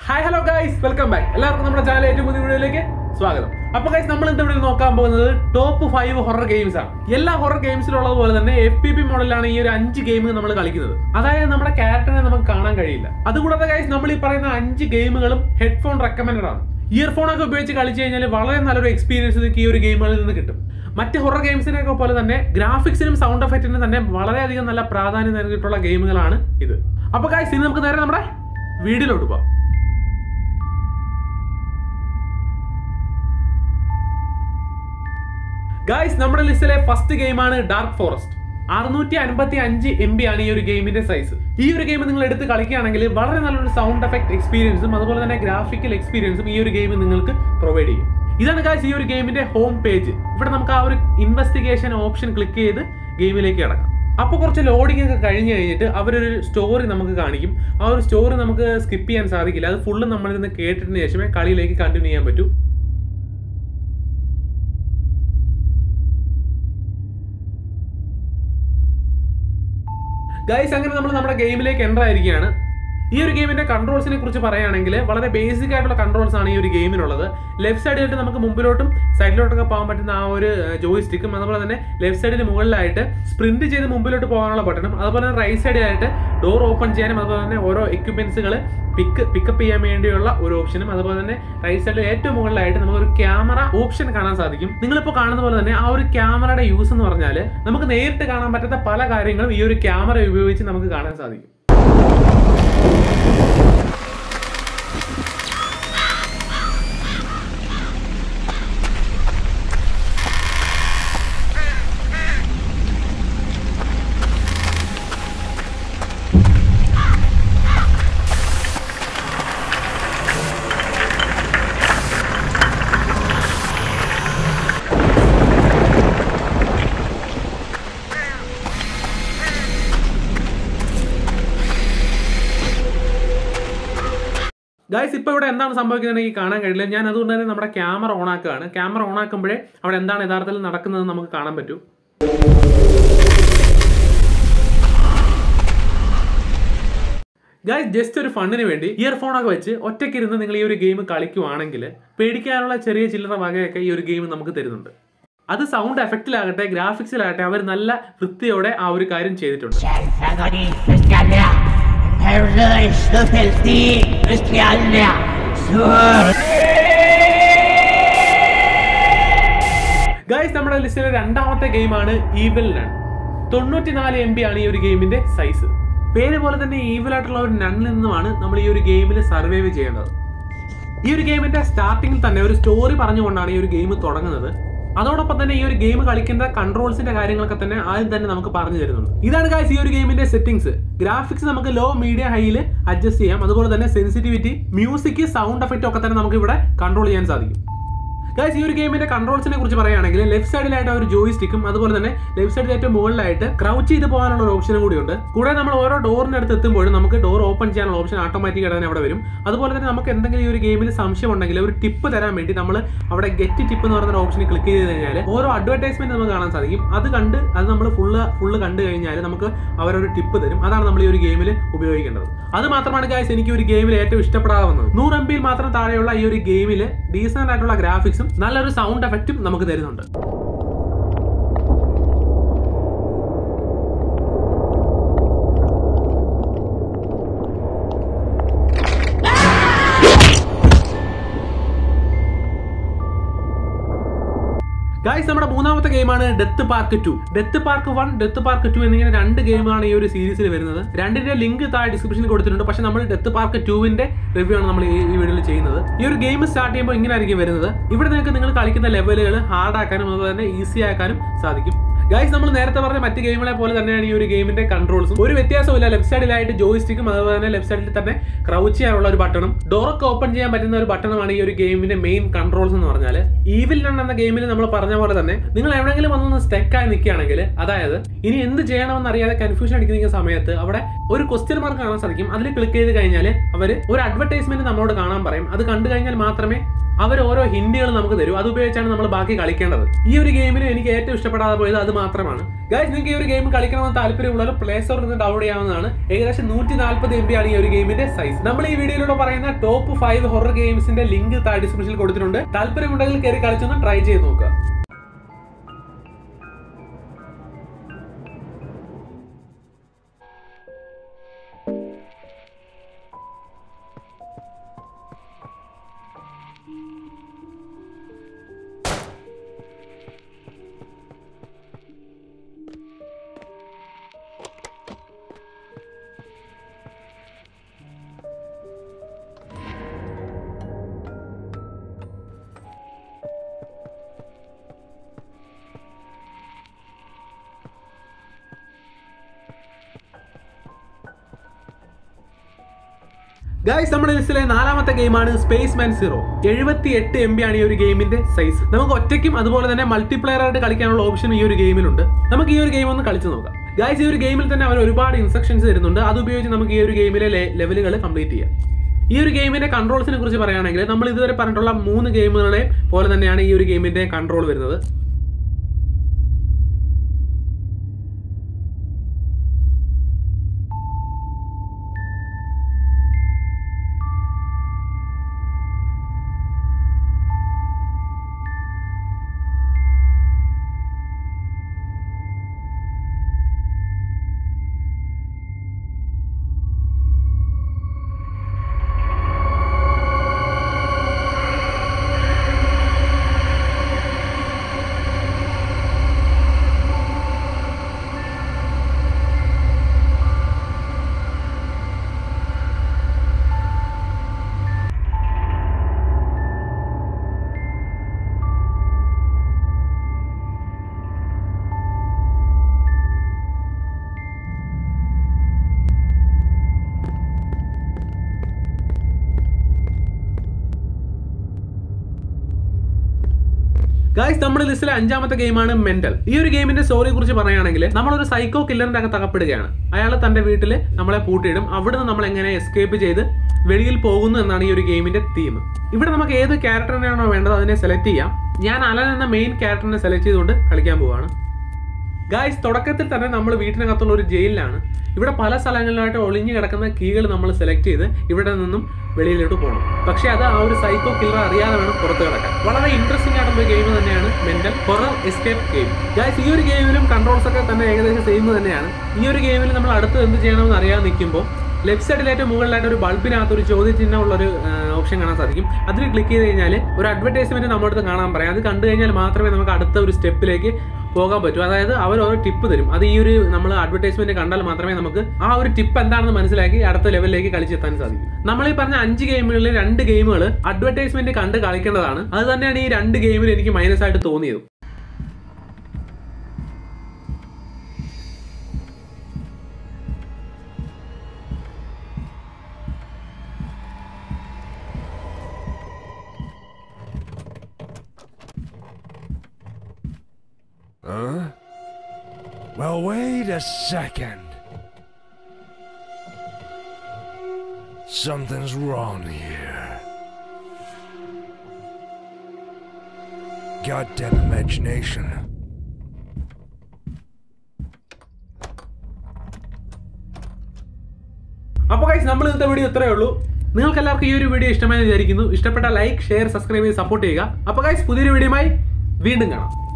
Hi hello guys, welcome back. എല്ലാവർക്കും നമ്മുടെ channel ഏറ്റവും പുതിയ വീഡിയോയിലേക്ക് സ്വാഗതം. അപ്പോൾ ഗൈസ്, നമ്മൾ ഇന്ന് ഇവിടെ നോക്കാൻ പോകുന്നത് ടോപ്പ് 5 ഹൊറർ ഗെയിംസ് ആണ്. എല്ലാ ഹൊറർ ഗെയിംസിലുള്ളത് പോലെ തന്നെ FPP മോഡലാണ് ഈ ഒരു 5 ഗെയിം നമ്മൾ കളിക്കുന്നത്. അതായത് നമ്മുടെ ക്യാരക്ടറിനെ നമുക്ക് കാണാൻ കഴിയില്ല. അതുകൂടാതെ ഗൈസ്, നമ്മൾ ഈ പറയുന്ന 5 ഗെയിമുകളും ഹെഡ്ഫോൺ റെക്കമെൻഡഡ് ആണ്. ഇയർഫോൺ ഒക്കെ ഉപയോഗിച്ച് കളിച്ചു കഴിഞ്ഞാൽ വളരെ നല്ലൊരു എക്സ്പീരിയൻസ് നിങ്ങൾക്ക് ഈ ഒരു ഗെയിമുകളിൽ നിന്ന് കിട്ടും. മറ്റ് ഹൊറർ ഗെയിംസിനൊക്കെ പോലെ തന്നെ ഗ്രാഫിക്സിനും സൗണ്ട് എഫക്റ്റിനും തന്നെ വളരെയധികം നല്ല പ്രാധാന്യം നൽകിയിട്ടുള്ള ഗെയിമുകളാണ് ഇത്. അപ്പോൾ ഗൈസ്, ഇനി നമുക്ക് നേരെ നമ്മുടെ വീഡിയോയിലോട്ട് പോകാം. ഗൈസ്, നമ്മുടെ ലിസ്റ്റിലെ ഫസ്റ്റ് ഗെയിമാണ് ഡാർക്ക് ഫോറസ്റ്റ്. 655 MB ആണ് ഈ ഒരു ഗെയിമിന്റെ സൈസ്. ഈ ഒരു ഗെയിം നിങ്ങൾ എടുത്ത് കളിക്കുകയാണെങ്കിൽ വളരെ നല്ലൊരു സൗണ്ട് എഫക്ട് എക്സ്പീരിയൻസും അതുപോലെ തന്നെ ഗ്രാഫിക്കൽ എക്സ്പീരിയൻസും ഈ ഒരു ഗെയിം നിങ്ങൾക്ക് പ്രൊവൈഡ് ചെയ്യും. ഇതാണ് ഗൈസ് ഈ ഒരു ഗെയിമിന്റെ ഹോം പേജ്. ഇവിടെ നമുക്ക് ആ ഒരു ഇൻവെസ്റ്റിഗേഷൻ ഓപ്ഷൻ ക്ലിക്ക് ചെയ്ത് ഗെയിമിലേക്ക് കിടക്കാം. അപ്പോൾ കുറച്ച് ലോഡിംഗ് ഒക്കെ കഴിഞ്ഞ് കഴിഞ്ഞിട്ട് അവരൊരു സ്റ്റോറി നമുക്ക് കാണിക്കും. ആ ഒരു സ്റ്റോറി നമുക്ക് സ്കിപ്പ് ചെയ്യാൻ സാധിക്കില്ല. അത് ഫുള്ള് നമ്മളിൽ നിന്ന് കേട്ടിട്ടതിന് ശേഷമേ കളിയിലേക്ക് കണ്ടിന്യൂ ചെയ്യാൻ പറ്റൂ. ഗൈസ്, അങ്ങനെ നമ്മൾ നമ്മുടെ ഗെയിമിലേക്ക് എൻ്റർ ആയിരിക്കുകയാണ്. ഈ ഒരു ഗെയിമിന്റെ കൺട്രോൾസിനെ കുറിച്ച് പറയുകയാണെങ്കിൽ വളരെ ബേസിക് ആയിട്ടുള്ള കൺട്രോൾസ് ആണ് ഈ ഒരു ഗെയിമിനുള്ളത്. ലെഫ്റ്റ് സൈഡിലായിട്ട് നമുക്ക് മുമ്പിലോട്ടും സൈഡിലോട്ടൊക്കെ പോകാൻ പറ്റുന്ന ആ ഒരു ജോയിസ്റ്റിക്കും, അതുപോലെ തന്നെ ലെഫ്റ്റ് സൈഡിന് മുകളിലായിട്ട് സ്പ്രിന്റ് ചെയ്ത് മുമ്പിലോട്ട് പോകാനുള്ള ബട്ടണും, അതുപോലെ തന്നെ റൈറ്റ് സൈഡിലായിട്ട് ഡോർ ഓപ്പൺ ചെയ്യാനും അതുപോലെ തന്നെ ഓരോ എക്യുപ്മെന്റ്സുകൾ പിക്കപ്പ് ചെയ്യാൻ വേണ്ടിയുള്ള ഒരു ഓപ്ഷനും, അതുപോലെ തന്നെ റൈറ്റ് സൈഡിൽ ഏറ്റവും മുകളിലായിട്ട് നമുക്കൊരു ക്യാമറ ഓപ്ഷൻ കാണാൻ സാധിക്കും. നിങ്ങളിപ്പോൾ കാണുന്ന പോലെ തന്നെ ആ ഒരു ക്യാമറയുടെ യൂസ് എന്ന് പറഞ്ഞാൽ നമുക്ക് നേരിട്ട് കാണാൻ പറ്റാത്ത പല കാര്യങ്ങളും ഈ ഒരു ക്യാമറ ഉപയോഗിച്ച് നമുക്ക് കാണാൻ സാധിക്കും. ഗൈസ്, ഇപ്പോൾ ഇവിടെ എന്താണ് സംഭവിക്കുന്നത് എനിക്ക് കാണാൻ കഴിയില്ല. ഞാൻ അതുകൊണ്ട് തന്നെ നമ്മുടെ ക്യാമറ ഓൺ ആക്കുകയാണ്. ക്യാമറ ഓൺ ആക്കുമ്പോഴേ അവിടെ എന്താണ് യഥാർത്ഥത്തിൽ നടക്കുന്നത് നമുക്ക് കാണാൻ പറ്റൂ. ഗൈസ്, ജസ്റ്റ് ഒരു ഫണ്ടിന് വേണ്ടി ഇയർഫോണൊക്കെ വെച്ച് ഒറ്റയ്ക്കിരുന്ന് നിങ്ങൾ ഈ ഒരു ഗെയിം കളിക്കുവാണെങ്കിൽ പേടിക്കാനുള്ള ചെറിയ ചില്ലറ വകയൊക്കെ ഈ ഒരു ഗെയിം നമുക്ക് തരുന്നുണ്ട്. അത് സൗണ്ട് എഫക്റ്റിലാകട്ടെ ഗ്രാഫിക്സിലാകട്ടെ അവർ നല്ല വൃത്തിയോടെ ആ ഒരു കാര്യം ചെയ്തിട്ടുണ്ട്. ഗൈസ്, നമ്മുടെ ലിസ്റ്റിലെ രണ്ടാമത്തെ ഗെയിമാണ് ഈവിൽ നൺ. 94 MB ആണ് ഈ ഒരു ഗെയിമിന്റെ സൈസ്. പേര് പോലെ തന്നെ ഈവിൽ ആയിട്ടുള്ള ഒരു നണ്ണിൽ നിന്നുമാണ് നമ്മൾ ഈ ഒരു ഗെയിമിൽ സർവൈവ് ചെയ്യേണ്ടത്. ഈ ഒരു ഗെയിമിന്റെ സ്റ്റാർട്ടിങ്ങിൽ തന്നെ ഒരു സ്റ്റോറി പറഞ്ഞുകൊണ്ടാണ് ഈ ഒരു ഗെയിം തുടങ്ങുന്നത്. അതോടൊപ്പം തന്നെ ഈ ഒരു ഗെയിം കളിക്കേണ്ട കൺട്രോൾസിന്റെ കാര്യങ്ങളൊക്കെ തന്നെ ആദ്യം തന്നെ നമുക്ക് പറഞ്ഞു തരുന്നുണ്ട്. ഇതാണ് ഗൈസ് ഈ ഒരു ഗെയിമിന്റെ സെറ്റിംഗ്സ്. ഗ്രാഫിക്സ് നമുക്ക് ലോ, മീഡിയം, ഹൈയിൽ അഡ്ജസ്റ്റ് ചെയ്യാം. അതുപോലെ തന്നെ സെൻസിറ്റിവിറ്റി, മ്യൂസിക്, സൗണ്ട് എഫക്റ്റ് ഒക്കെ തന്നെ നമുക്ക് ഇവിടെ കൺട്രോൾ ചെയ്യാൻ സാധിക്കും. ഗൈസ്, ഈ ഒരു ഗെയിമിന്റെ കൺട്രോൾസിനെ കുറിച്ച് പറയുകയാണെങ്കിൽ ലെഫ്റ്റ് സൈഡിലായിട്ട് ഒരു ജോയിസ്റ്റിക്കും അതുപോലെ തന്നെ ലെഫ്റ്റ് സൈഡിൽ ഏറ്റവും മുകളിലായിട്ട് ക്രൗച്ച് ചെയ്ത് പോകാനുള്ള ഒരു ഓപ്ഷനും കൂടിയുണ്ട്. കൂടെ നമ്മൾ ഓരോ ഡോറിന്റെ അടുത്ത് എത്തുമ്പോഴും നമുക്ക് ഡോർ ഓപ്പൺ ചെയ്യാനുള്ള ഓപ്ഷൻ ഓട്ടോമാറ്റിക് ആയിട്ട് തന്നെ അവിടെ വരും. അതുപോലെ തന്നെ നമുക്ക് എന്തെങ്കിലും ഈ ഒരു ഗെയിമിൽ സംശയം ഉണ്ടെങ്കിൽ ഒരു ടിപ്പ് തരാൻ വേണ്ടി നമ്മൾ അവിടെ ഗെറ്റ് ടിപ്പ് എന്ന് പറയുന്ന ഓപ്ഷനിൽ ക്ലിക്ക് ചെയ്ത് കഴിഞ്ഞാൽ ഓരോ അഡ്വർടൈസ്മെന്റ് നമുക്ക് കാണാൻ സാധിക്കും. അത് നമ്മൾ ഫുള്ള് കണ്ടു കഴിഞ്ഞാൽ നമുക്ക് അവരൊരു ടിപ്പ് തരും. അതാണ് നമ്മൾ ഈ ഒരു ഗെയിമിൽ ഉപയോഗിക്കേണ്ടത്. അത് മാത്രമാണ് ഗൈസ് എനിക്ക് ഒരു ഗെയിമിൽ ഏറ്റവും ഇഷ്ടപ്പെടാതെ വന്നത്. 100 MB മാത്രം താഴെയുള്ള ഈ ഒരു ഗെയിമിൽ ഡീസന്റ് ആയിട്ടുള്ള ഗ്രാഫിക്സും നല്ലൊരു സൗണ്ട് എഫക്റ്റും നമുക്ക് തരുന്നുണ്ട്. ഗൈസ്, നമ്മുടെ മൂന്നാമത്തെ ഗെയിമാണ് death park 2. Death park 1, death park 2 എന്നിങ്ങനെ 2 ഗെയിമാണ് ഈ ഒരു സീരീസിൽ വരുന്നത്. രണ്ടിന്റെ ലിങ്ക് താഴെ ഡിസ്ക്രിപ്ഷനിൽ കൊടുത്തിട്ടുണ്ട്. പക്ഷെ നമ്മൾ ഡെത്ത് പാർക്ക് 2-ന്റെ റിവ്യൂ ആണ് നമ്മൾ ഈ വീഡിയോയിൽ ചെയ്യുന്നത്. ഈ ഒരു ഗെയിം സ്റ്റാർട്ട് ചെയ്യുമ്പോൾ ഇങ്ങനെ ആയിരിക്കും വരുന്നത്. ഇവിടെ നിങ്ങൾ കളിക്കുന്ന ലെവലുകൾ ഹാർഡ് ആക്കാനും അതുപോലെ തന്നെ ഈസി ആക്കാനും സാധിക്കും. ഗൈസ്, നമ്മൾ നേരത്തെ പറഞ്ഞ മറ്റ് ഗെയിമുകളെ പോലെ തന്നെയാണ് ഈ ഒരു ഗെയിമിന്റെ കൺട്രോൾസും. ഒരു വ്യത്യാസമില്ല. ലെഫ്റ്റ് സൈഡിലായിട്ട് ജോയിസ്റ്റിക്കും അതുപോലെ തന്നെ ലെഫ്റ്റ് സൈഡിൽ തന്നെ ക്രൗച്ച് ചെയ്യാനുള്ള ഒരു ബട്ടണും ഡോറൊക്കെ ഓപ്പൺ ചെയ്യാൻ പറ്റുന്ന ഒരു ബട്ടണുമാണ് ഈ ഒരു ഗെയിമിന്റെ മെയിൻ കൺട്രോൾസ് എന്ന് പറഞ്ഞാൽ. ഈവിൽ നൺ എന്ന ഗെയിമിൽ നമ്മൾ പറഞ്ഞ പോലെ തന്നെ നിങ്ങൾ എവിടെയെങ്കിലും വന്നൊന്ന് സ്റ്റക്കായി നിൽക്കുകയാണെങ്കിൽ, അതായത് ഇനി എന്ത് ചെയ്യണമെന്ന് അറിയാതെ കൺഫ്യൂഷൻ അടിക്കുന്ന സമയത്ത് അവിടെ ഒരു ക്വസ്റ്റ്യൻ മാർക്ക് കാണാൻ സാധിക്കും. അതിൽ ക്ലിക്ക് ചെയ്ത് കഴിഞ്ഞാൽ അവർ ഒരു അഡ്വർടൈസ്മെന്റ് നമ്മളോട് കാണാൻ പറയും. അത് കണ്ടു കഴിഞ്ഞാൽ മാത്രമേ അവർ ഓരോ ഹിന്റുകൾ നമുക്ക് തരും. അത് ഉപയോഗിച്ചാണ് നമ്മൾ ബാക്കി കളിക്കേണ്ടത്. ഈ ഒരു ഗെയിമിൽ എനിക്ക് ഏറ്റവും ഇഷ്ടപ്പെടാതെ പോയത് അത് മാത്രമാണ്. ഗൈസ്, നിങ്ങൾക്ക് ഈ ഒരു ഗെയിം കളിക്കണമെന്ന് താല്പര്യമുള്ളവർ പ്ലേ സ്റ്റോറിൽ നിന്ന് ഡൗൺലോഡ് ചെയ്യാവുന്നതാണ്. ഏകദേശം 140 MB ആണ് ഈ ഒരു ഗെയിമിന്റെ സൈസ്. നമ്മൾ ഈ വീഡിയോയിലൂടെ പറയുന്ന ടോപ്പ് 5 ഹൊറർ ഗെയിംസിന്റെ ലിങ്ക് താഴെ ഡിസ്ക്രിപ്ഷനിൽ കൊടുത്തിട്ടുണ്ട്. താല്പര്യമുണ്ടെങ്കിൽ കയറി കളിച്ചൊന്ന് ട്രൈ ചെയ്ത് നോക്കുക. ഗൈസ്, നമ്മുടെ ലിസ്റ്റിലെ 4ാമത്തെ ഗെയിമാണ് സ്പേസ്മാൻ സീറോ. 78 MB ആണ് ഈ ഒരു ഗെയിമിന്റെ സൈസ്. നമുക്ക് ഒറ്റയ്ക്കും അതുപോലെ തന്നെ മൾട്ടിപ്ലെയർ ആയിട്ട് കളിക്കാനുള്ള ഓപ്ഷൻ ഈ ഒരു ഗെയിമിലുണ്ട്. നമുക്ക് ഈ ഒരു ഗെയിം ഒന്ന് കളിച്ചു നോക്കാം. ഗൈസ്, ഈ ഒരു ഗെയിമിൽ തന്നെ അവർ ഒരുപാട് ഇൻസ്ട്രക്ഷൻസ് തരുന്നുണ്ട്. അത് ഉപയോഗിച്ച് നമുക്ക് ഈ ഒരു ഗെയിമിലെ ലെവലുകൾ കംപ്ലീറ്റ് ചെയ്യാം. ഈ ഒരു ഗെയിമിന്റെ കൺട്രോൾസിനെ കുറിച്ച് പറയുകയാണെങ്കിൽ നമ്മൾ ഇതുവരെ പറഞ്ഞിട്ടുള്ള 3 ഗെയിമുകളെ പോലെ തന്നെയാണ് ഈ ഒരു ഗെയിമിന്റെ കൺട്രോൾ വരുന്നത്. ഗൈസ്, നമ്മുടെ ലിസ്റ്റിലെ 5ാമത്തെ ഗെയിമാണ് മെന്റൽ. ഈ ഒരു ഗെയിമിന്റെ സ്റ്റോറിയെ കുറിച്ച് പറയുകയാണെങ്കിൽ നമ്മളൊരു സൈക്കോ കില്ലറിന്റെ അകത്ത് അകപ്പെടുകയാണ്. അയാൾ തന്റെ വീട്ടിൽ നമ്മളെ പൂട്ടിയിടും. അവിടുന്ന് നമ്മൾ എങ്ങനെ എസ്കേപ്പ് ചെയ്ത് വെളിയിൽ പോകുന്നു എന്നാണ് ഈ ഒരു ഗെയിമിന്റെ തീം. ഇവിടെ നമുക്ക് ഏത് ക്യാരക്ടറിനെയാണോ വേണ്ടത് അതിനെ സെലക്ട് ചെയ്യാം. ഞാൻ അലൻ എന്ന മെയിൻ ക്യാരക്ടറിനെ സെലക്ട് ചെയ്തുകൊണ്ട് കളിക്കാൻ പോവാണ്. ഗൈസ്, തുടക്കത്തിൽ തന്നെ നമ്മൾ വീട്ടിനകത്തുള്ള ഒരു ജയിലിലാണ്. ഇവിടെ പല സ്ഥലങ്ങളിലായിട്ട് ഒളിഞ്ഞു കിടക്കുന്ന കീകൾ നമ്മൾ സെലക്ട് ചെയ്ത് ഇവിടെ നിന്നും വെളിയിലോട്ട് പോകണം. പക്ഷേ അത് ആ ഒരു സൈക്കോ കില്ലർ അറിയാതെ വേണം പുറത്ത് കിടക്കാൻ. വളരെ ഇൻട്രസ്റ്റിംഗ് ആയിട്ടുള്ള ഗെയിം തന്നെയാണ് mental horror escape game. Guys, ഈ ഒരു ഗെയിമിലും കൺട്രോൾസ് ഒക്കെ തന്നെ ഏകദേശം സെയിം തന്നെയാണ്. ഈ ഒരു ഗെയിമിൽ നമ്മൾ അടുത്ത് എന്ത് ചെയ്യണമെന്ന് അറിയാതെ നിൽക്കുമ്പോൾ ലെഫ്റ്റ് സൈഡിലായിട്ട് മുകളിലായിട്ട് ഒരു ബൾബിനകത്ത് ഒരു ചോദ്യചിഹ്നം ഉള്ളൊരു ഓപ്ഷൻ കാണാൻ സാധിക്കും. അതിൽ ക്ലിക്ക് ചെയ്ത് കഴിഞ്ഞാൽ ഒരു അഡ്വർടൈസ്മെന്റ് നമ്മുടെ അടുത്ത് കാണാൻ പറയാം. അത് കണ്ടു കഴിഞ്ഞാൽ മാത്രമേ നമുക്ക് അടുത്ത ഒരു സ്റ്റെപ്പിലേക്ക് പോകാൻ പറ്റും. അതായത് അവർ ഓരോ ടിപ്പ് തരും. അത് ഈ ഒരു നമ്മൾ അഡ്വർടൈസ്മെന്റ് കണ്ടാൽ മാത്രമേ നമുക്ക് ആ ഒരു ടിപ്പ് എന്താണെന്ന് മനസ്സിലാക്കി അടുത്ത ലെവലിലേക്ക് കളിച്ചെത്താൻ സാധിക്കും. നമ്മൾ ഈ പറഞ്ഞ 5 ഗെയിമുകളിൽ 2 ഗെയിമുകൾ അഡ്വർടൈസ്മെന്റ് കണ്ട് കളിക്കേണ്ടതാണ്. അത് തന്നെയാണ് ഈ 2 ഗെയിമിൽ എനിക്ക് മൈനസ് ആയിട്ട് തോന്നിയത്. Well, wait a second. Something's wrong here. Goddamn imagination. അപ്പോൾ ഗൈസ്, നമ്മൾ ഇന്നത്തെ വീഡിയോ ഇത്രയേ ഉള്ളൂ. നിങ്ങൾക്ക് എല്ലാവർക്കും ഈ ഒരു വീഡിയോ ഇഷ്ടമായി വിചാരിക്കുന്നു. ഇഷ്ടപ്പെട്ട ലൈക്ക്, ഷെയർ, സബ്സ്ക്രൈബ് ചെയ്ത് സപ്പോർട്ട് ചെയ്യുക. അപ്പോൾ ഗൈസ്, പുതിയൊരു വീഡിയോയുമായി വീണ്ടും കാണാം.